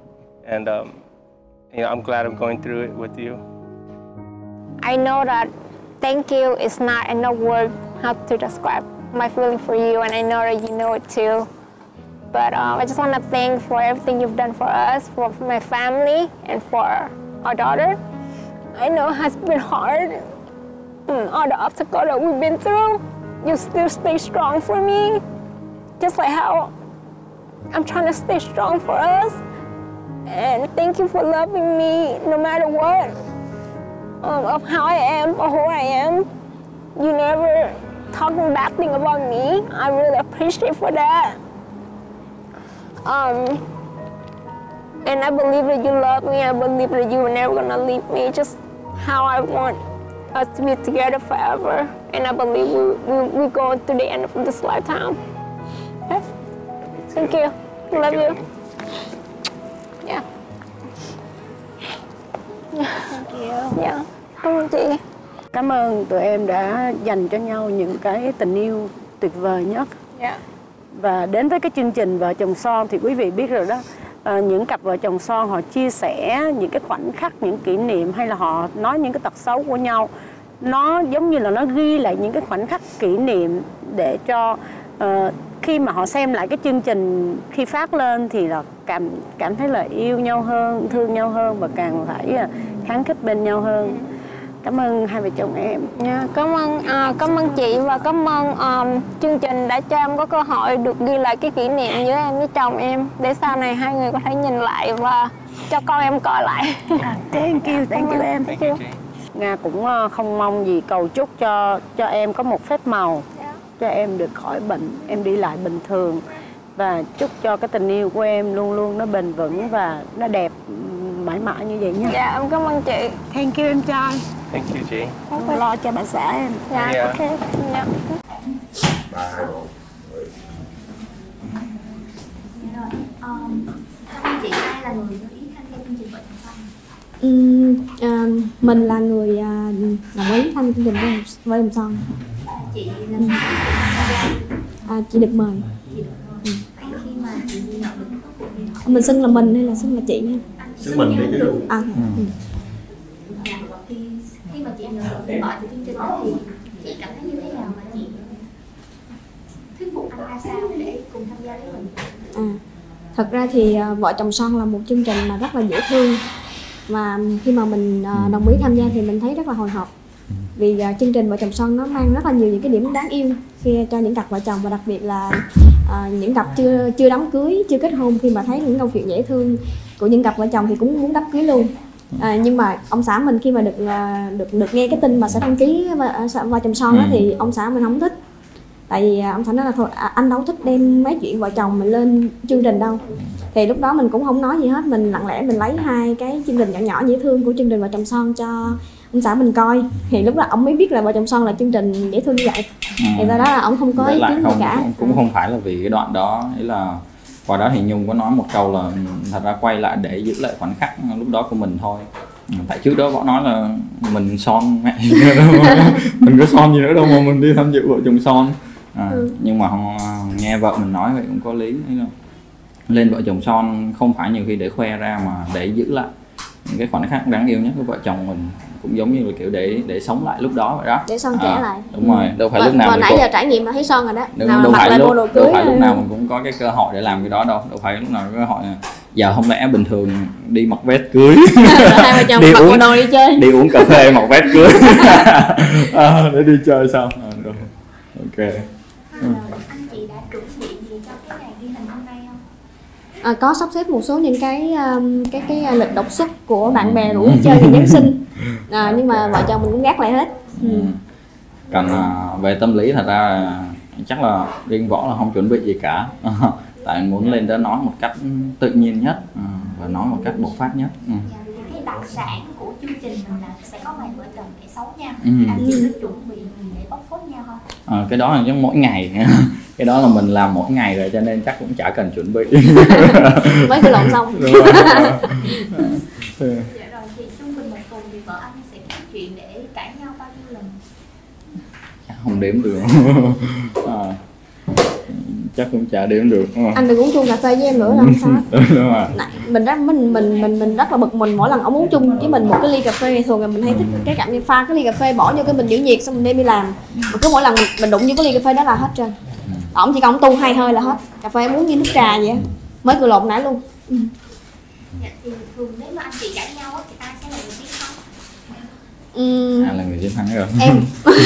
you know, I'm glad I'm going through it with you. I know that thank you is not enough word how to describe my feeling for you, and I know that you know it too. But I just want to thank for everything you've done for us, for my family, and for our daughter. I know it has been hard, all the obstacles that we've been through, you still stay strong for me. Just like how I'm trying to stay strong for us. And thank you for loving me no matter what, of how I am or who I am. You never talking bad thing about me. I really appreciate for that. And I believe that you love me. I believe that you were never gonna leave me. Just how I want us to be together forever. And I believe we're going through the end of this lifetime. Okay? Thank you. Love you. Yeah. Thank you. Yeah. Cảm ơn chị. Cảm ơn tụi em đã dành cho nhau những cái tình yêu tuyệt vời nhất. Yeah. Và đến với cái chương trình Vợ Chồng Son thì quý vị biết rồi đó, những cặp vợ chồng son họ chia sẻ những cái khoảnh khắc, những kỷ niệm hay là họ nói những cái tật xấu của nhau. Nó giống như là nó ghi lại những cái khoảnh khắc kỷ niệm để cho khi mà họ xem lại cái chương trình khi phát lên thì là cảm thấy là yêu nhau hơn, thương nhau hơn và càng phải kháng khích bên nhau hơn. Cảm ơn hai vợ chồng em. Yeah, cảm ơn chị và cảm ơn chương trình đã cho em có cơ hội được ghi lại cái kỷ niệm giữa em với chồng em để sau này hai người có thể nhìn lại và cho con em coi lại. Thank you em. Thank you, Jay. Nga cũng không mong gì, cầu chúc cho em có một phép màu, cho em được khỏi bệnh, em đi lại bình thường và chúc cho cái tình yêu của em luôn luôn nó bền vững và nó đẹp mãi mãi như vậy nha. Dạ, em cảm ơn chị. Thank you em trai. Thank you, Jay. Không lo cho bà xã em. Dạ, Yeah. ok. Dạ. Thăm chị ai là người gợi ý tham gia chương trình Vợ Chồng Son? Mình là người đồng ý tham gia chương trình Vợ Chồng Son. Chị là người tham gia. Chị được mời. Hay khi mà chị nhận được các cuộc điện thoại, Mình xưng là mình hay là xưng là chị nha? anh Xưng mình đi chứ. thì khi mà chị nhận được điện thoại từ chương trình đó thì chị cảm thấy như thế nào mà chị thuyết phục anh ra sao để cùng tham gia với mình? Thật ra thì Vợ Chồng Son là một chương trình mà rất là dễ thương. Và khi mà mình đồng ý tham gia thì mình thấy rất là hồi hộp. Vì chương trình Vợ Chồng Son nó mang rất là nhiều những cái điểm đáng yêu khi cho những cặp vợ chồng, và đặc biệt là những cặp chưa đám cưới, chưa kết hôn, khi mà thấy những câu chuyện dễ thương của những cặp vợ chồng thì cũng muốn đám cưới luôn. Nhưng mà ông xã mình khi mà được nghe cái tin mà sẽ đăng ký Vợ Chồng Son đó, thì ông xã mình không thích. Tại vì ông xã nói là thôi anh đâu thích đem mấy chuyện vợ chồng mình lên chương trình đâu. Thì lúc đó mình cũng không nói gì hết, mình lặng lẽ mình lấy hai cái chương trình nhỏ nhỏ dễ thương của chương trình Vợ Chồng Son cho ông xã mình coi. Thì lúc đó ông mới biết là Vợ Chồng Son là chương trình dễ thương như vậy. Thì do đó là ông không có ý kiến gì cả. Cũng không phải là vì cái đoạn đó, ý là qua đó thì Nhung có nói một câu là thật ra quay lại để giữ lại khoảnh khắc lúc đó của mình thôi. Tại trước đó Võ nói là mình son mẹ mình có son gì nữa đâu mà mình đi tham dự Vợ Chồng Son. Nhưng mà nghe vợ mình nói vậy cũng có lý. Lên Vợ Chồng Son không phải nhiều khi để khoe ra mà để giữ lại những cái khoảnh khắc đáng yêu nhất của vợ chồng mình, cũng giống như là kiểu để sống lại lúc đó vậy đó, để Son trẻ lại. Đúng rồi, đâu phải lúc nào nãy giờ trải nghiệm là thấy Son rồi đó. Đâu phải lúc nào mình cũng có cái cơ hội để làm cái đó đâu, đâu phải lúc nào có cơ hội. Giờ không lẽ bình thường đi mặc vest cưới hai vợ chồng mặc bộ đồ đi chơi, đi uống cà phê mặc vest cưới để đi chơi sao? Ok. Anh chị đã chuẩn bị gì cho cái ngày ghi hình hôm nay không? Có sắp xếp một số những cái lịch đột xuất của bạn bè rủ đi chơi ngày Giáng sinh, nhưng mà vợ chồng mình cũng gác lại hết. Còn về tâm lý thật ra chắc là riêng Võ là không chuẩn bị gì cả. Tại muốn lên đó nói một cách tự nhiên nhất và nói một cách bộc phát nhất. Cái đặc sản của chương trình mình là sẽ có vài vợ chồng kẻ xấu nha. Anh chị có chuẩn bị gì để bóc phốt nhau không? Cái đó là chứ mỗi ngày cái đó là mình làm mỗi ngày rồi cho nên chắc cũng chả cần chuẩn bị. Mới cứ lộn xong. Dạ rồi, thì trung bình một tuần thì vợ anh sẽ có chuyện để cãi nhau bao nhiêu lần? Không đếm được. Chắc cũng chả đếm được. Anh đừng uống chung cà phê với em nữa là không sao. Đúng rồi. Mình rất là bực mình mỗi lần ông uống chung với mình một cái ly cà phê. Thường là mình hay thích cái cảm giác pha cái ly cà phê bỏ vô cái bình giữ nhiệt xong mình đem đi làm. Mà cứ mỗi lần mình đụng vô cái ly cà phê đó là hết trơn. Ổng chỉ cần tu 2 hơi là hết. Cà phê em uống như nước trà vậy á. Mới cười lộn nãy luôn. Dạ, thì thường nếu mà anh chị cãi nhau thì ai sẽ là người tiếng khóc? Ai là người chiến thắng rồi? Em.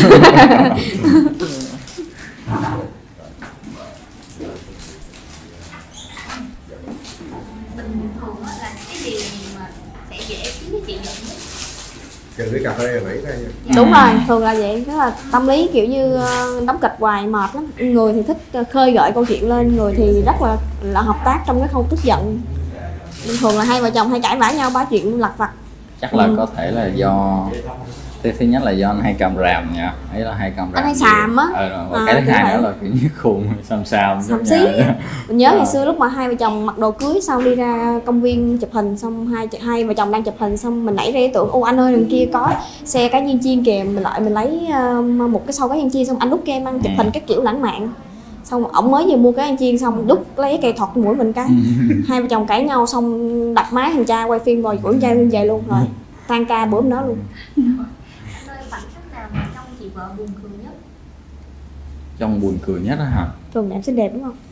Bình thường á là cái điều gì mà sẽ dễ khiến cái chị giận nhất? Chừng cái cà phê nãy ra nha. Đúng rồi, thường là vậy, tức là tâm lý kiểu như đóng kịch hoài mệt lắm. Người thì thích khơi gợi câu chuyện lên, người thì rất là hợp tác trong cái khâu tức giận. Thường là hai vợ chồng hay cãi vã nhau ba chuyện lặt vặt. Chắc là có thể là do thứ nhất là do anh hay cầm ràm nha, ấy là hay cầm ràm. Anh hay xàm á. Và cái thứ hai nữa là kiểu như khùng xàm Xàm xí. Mình nhớ ngày xưa lúc mà hai vợ chồng mặc đồ cưới xong đi ra công viên chụp hình, xong hai vợ chồng đang chụp hình, xong mình nảy ra ý tưởng ô anh ơi đằng kia có xe cá viên chiên kìa, mình lấy một cái xâu cá viên chiên, xong anh đút kem ăn chụp hình các kiểu lãng mạn. Xong ổng mới vừa mua cái ăn chiên xong đút lấy cây thọt mũi mình cái. Hai vợ chồng cãi nhau xong đặt máy thằng cha quay phim rồi của cha phim về luôn, rồi tan ca bữa hôm đó luôn. Khoảnh khắc nào mà trong chị vợ buồn cười nhất? Trong buồn cười nhất á hả? Thường là em xinh đẹp đúng không?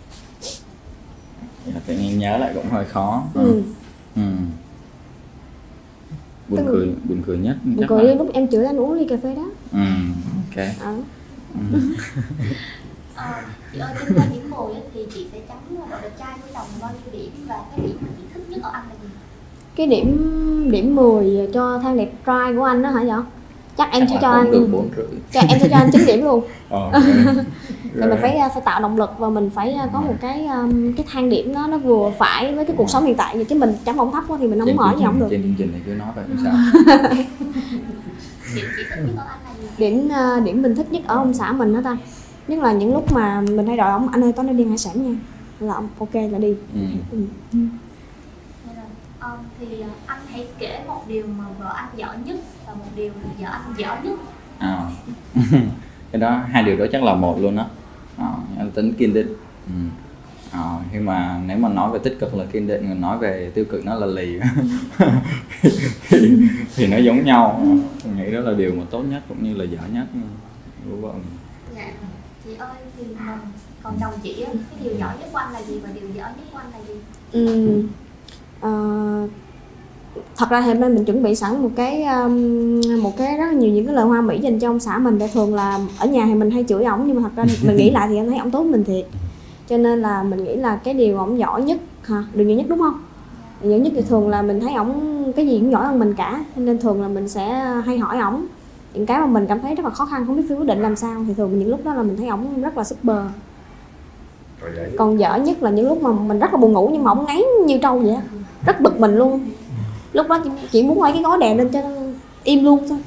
Tự nhiên nhớ lại cũng hơi khó. Buồn cười nhất. Buồn cười là... lúc em chửi anh uống ly cà phê đó. Ok. Chị ơi, trên qua điểm 10 thì chị sẽ chấm độ đẹp trai của chồng bao nhiêu điểm, và cái điểm mà chị thích nhất ở anh là gì? Cái điểm 10 cho thang đẹp trai của anh đó hả vậy? Chắc em sẽ cho anh được 4,5. em sẽ cho anh 9 điểm luôn. Rồi mình phải tạo động lực và mình phải có một cái thang điểm nó vừa phải với cái cuộc sống hiện tại, chứ mình chấm ông thấp quá thì mình không mở gì không được. Trên chương trình này cứ nói vậy cũng sao? Điểm chị thích nhất ở anh là gì? Điểm mình thích nhất ở ông xã mình đó ta. Nhất là những lúc mà mình hay đòi ông anh ơi tối nay đi hải sản nha, là ông ok là đi. Thì anh hãy kể một điều mà vợ anh giỏi nhất và một điều mà vợ anh dở nhất. Cái đó, hai điều đó chắc là một luôn đó. Anh tính kiên định. Nhưng mà nếu mà nói về tích cực là kiên định, nói về tiêu cực nó là lì. thì nó giống nhau. Mình nghĩ đó là điều mà tốt nhất cũng như là dở nhất của vợ mình. Dạ. Chị ơi, thì còn chồng chị á, cái điều giỏi nhất của anh là gì và điều dở nhất của anh là gì? Thật ra hôm nay mình chuẩn bị sẵn một cái rất là nhiều những cái lời hoa mỹ dành cho ông xã mình. Tại thường là ở nhà thì mình hay chửi ổng, nhưng mà thật ra mình nghĩ lại thì em thấy ổng tốt mình thiệt. Cho nên là mình nghĩ là cái điều ổng giỏi nhất hả? Điều giỏi nhất đúng không? Điều giỏi nhất thì thường là mình thấy ổng cái gì cũng giỏi hơn mình cả, nên thường là mình sẽ hay hỏi ổng những cái mà mình cảm thấy rất là khó khăn, không biết quyết định làm sao, thì thường những lúc đó là mình thấy ổng rất là super. Còn dở nhất là những lúc mà mình rất là buồn ngủ nhưng mà ổng ngáy như trâu vậy, rất bực mình luôn. Lúc đó chị muốn quay cái gối đè lên cho im luôn thôi.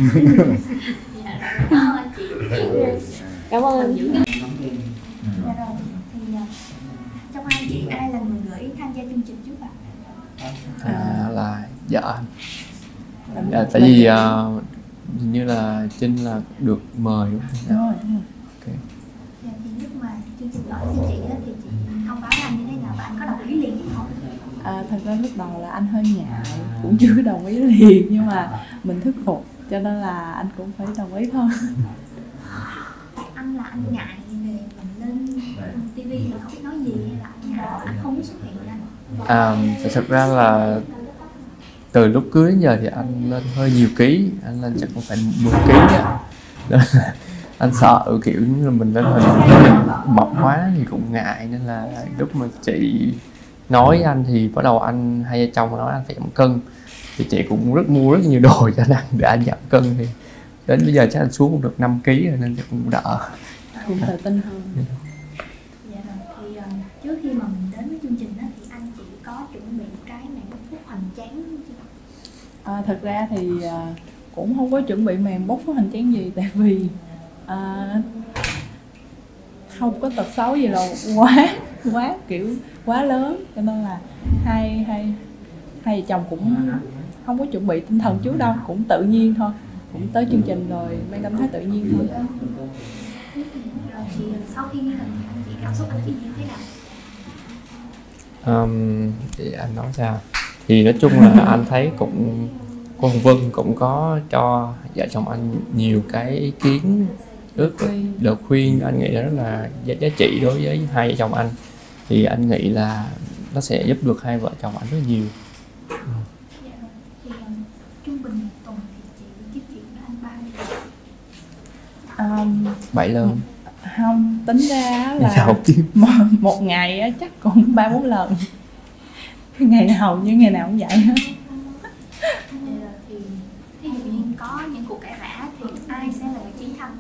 Cảm ơn chị. Cảm ơn. Dạ rồi, thì trong hai chị ai là người gửi tham gia chương trình trước ạ? Là vợ anh. Tại vì hình như là Trinh là được mời đúng không? Đúng rồi. Okay. Dạ, thì lúc mà chương trình gọi cho chị thì chị thông báo anh như thế nào và anh có đồng ý liền không? Thật ra lúc đầu là anh hơi ngại, cũng chưa đồng ý liền, nhưng mà mình thuyết phục cho nên là anh cũng phải đồng ý thôi. Anh là anh ngại về mình lên TV mà không biết nói gì, hay là anh ngại anh không muốn xuất hiện với anh? Thật ra là từ lúc cưới đến giờ thì anh lên hơi nhiều ký, anh lên chắc cũng phải 10 ký á. Anh sợ kiểu như là mình lên hình mập quá thì cũng ngại, nên là lúc mà chị nói với anh thì bắt đầu anh hai vợ chồng nói anh phải giảm cân, thì chị cũng mua rất nhiều đồ cho anh ăn để anh giảm cân, thì đến bây giờ chắc anh xuống được 5 kg rồi nên cũng đỡ, cũng tự tin hơn. Dạ rồi, thì trước khi mà mình đến với chương trình đó thì anh chị có chuẩn bị cái màn bốc phốt hoành tráng chưa? Thật ra thì cũng không có chuẩn bị màn bốc phốt hoành tráng gì, tại vì không có tật xấu gì đâu, quá kiểu quá lớn, cho nên là hai vợ chồng cũng không có chuẩn bị tinh thần trước đâu, cũng tự nhiên thôi, cũng tới chương trình rồi mang cảm thấy tự nhiên thôi. Rồi thì sau khi ghi hình anh chị cảm xúc anh chị như thế nào? Thì anh nói sao thì nói chung là anh thấy cũng cô Hồng Vân cũng có cho vợ chồng anh nhiều cái ý kiến, lời khuyên anh nghĩ là rất là giá trị đối với hai vợ chồng anh, thì anh nghĩ là nó sẽ giúp được hai vợ chồng anh rất nhiều. Thì trung bình một tuần thì chị 7 lần. Không, tính ra là học tiếp. một ngày á, chắc cũng 3-4 lần. Ngày nào hầu như ngày nào cũng vậy hết. Thì thí dụ như có những cuộc cãi vã thì ai sẽ là người chiến thắng?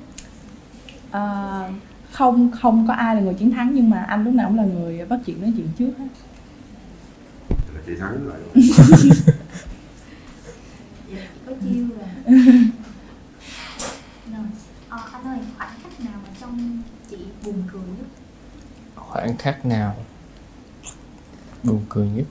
Không có ai là người chiến thắng, nhưng mà anh lúc nào cũng là người bắt chuyện nói chuyện trước hết. Là chị thắng lại. Có chiêu rồi. Anh ơi, khoảnh khắc nào mà trong chị buồn cười nhất? Khoảnh khắc nào buồn cười nhất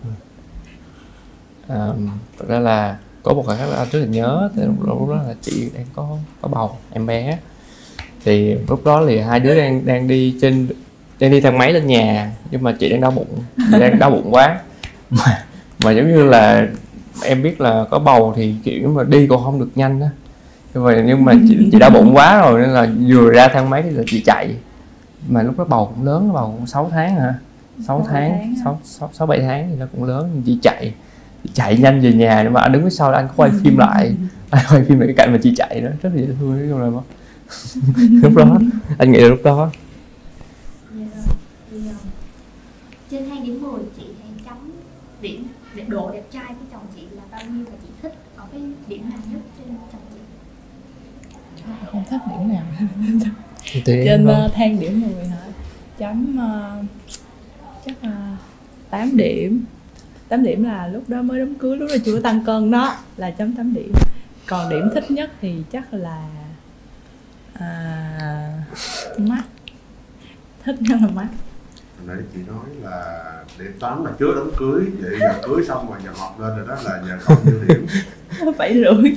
thật ra là có một khoảnh khắc là anh rất là nhớ. Thì lúc đó là chị đang có bầu em bé, thì lúc đó thì hai đứa đang đi thang máy lên nhà, nhưng mà chị đang đau bụng, quá mà giống như là em biết là có bầu thì kiểu mà đi còn không được nhanh á, nhưng mà chị đau bụng quá rồi nên là vừa ra thang máy thì là chị chạy, mà lúc đó bầu cũng lớn, bầu cũng 6 tháng hả, 6 tháng 6-7 tháng thì nó cũng lớn. Chị chạy nhanh về nhà, nhưng mà anh đứng phía sau là anh quay phim lại, cái cảnh mà chị chạy đó rất là dễ thương. Nói chung là lúc đó anh nghĩ là lúc đó. Trên 2 điểm 10 chị hãy chấm điểm độ đẹp trai của chồng chị là bao nhiêu, và chị thích ở cái điểm nào nhất trên chồng chị? Không thích điểm nào. Trên thang điểm 10 hả? Chấm chắc là 8 điểm. 8 điểm là lúc đó mới đám cưới, lúc đó chưa tăng cân đó, là chấm 8 điểm. Còn điểm thích nhất thì chắc là mắt. Thích nhất là mắt. Hồi nãy chị nói là điểm 8 là trước đám cưới, vậy giờ cưới xong rồi giờ họp lên rồi đó, là giờ còn nhiêu điểm? 7,5.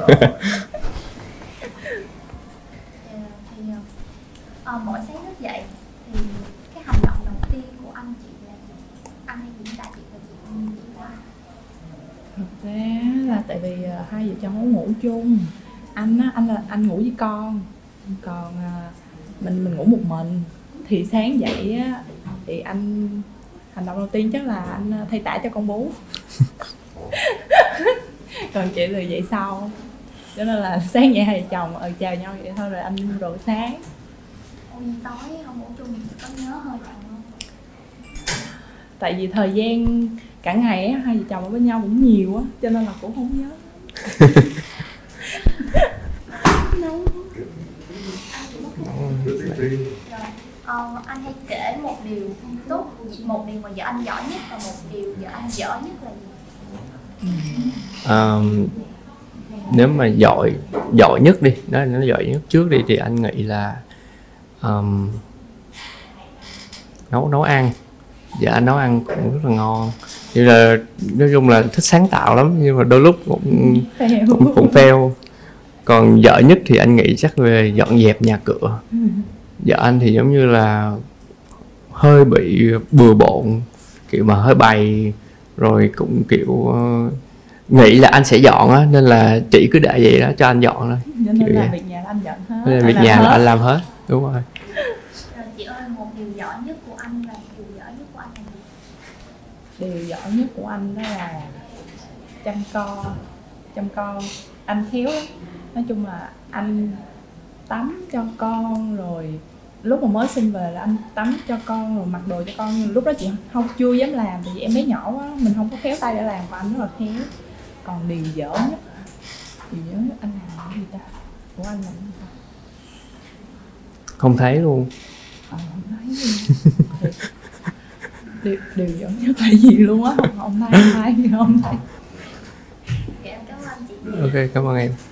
Thì mỗi sáng thức dậy thì cái hành động đầu tiên của anh chị là gì? Anh hay diễn tả chị và chị diễn tả? Thực ra là tại vì hai vợ chồng không ngủ chung. Anh ngủ với con, còn mình ngủ một mình. Thì sáng dậy á, thì anh hành động đầu tiên chắc là anh thay tã cho con bú. Còn chị thì dậy sau, cho nên là sáng dậy hai vợ chồng chào nhau vậy thôi, rồi anh mua đồ sáng. Tối không ngủ chung thì có nhớ hơi chồng không? Tại vì thời gian cả ngày á, hai vợ chồng ở bên nhau cũng nhiều á, cho nên là cũng không nhớ. Anh hãy kể một điều tốt, một điều mà vợ anh giỏi nhất và một điều vợ anh dở nhất là gì? Nếu mà giỏi nhất đi, nó giỏi nhất trước đi, thì anh nghĩ là nấu ăn. Dạ anh nấu ăn cũng rất là ngon, như là nói chung là thích sáng tạo lắm, nhưng mà đôi lúc cũng fail. Còn vợ nhất thì anh nghĩ chắc về dọn dẹp nhà cửa. Vợ anh thì giống như là hơi bị bừa bộn, kiểu mà hơi bày, rồi cũng kiểu nghĩ là anh sẽ dọn á, nên là chị cứ để vậy đó cho anh dọn thôi. Nên là việc nhà là anh dọn hết. Nên là việc nhà là anh làm hết, đúng rồi. Chị ơi, một điều giỏi nhất của anh và điều dở nhất của anh là gì? Điều giỏi nhất của anh đó là chăm con. Anh khéo lắm. Nói chung là anh tắm cho con, rồi lúc mà mới sinh về là anh tắm cho con rồi mặc đồ cho con. Nhưng lúc đó chị chưa dám làm, tại vì em bé nhỏ quá, mình không có khéo tay để làm, mà anh rất là khéo. Còn điều dở nhất anh làm cái gì ta? Của anh làm gì ta? Không thấy luôn. Không thấy luôn. Điều dở nhất là gì luôn á? Không thấy. Em cảm ơn chị. Ok, cảm ơn em.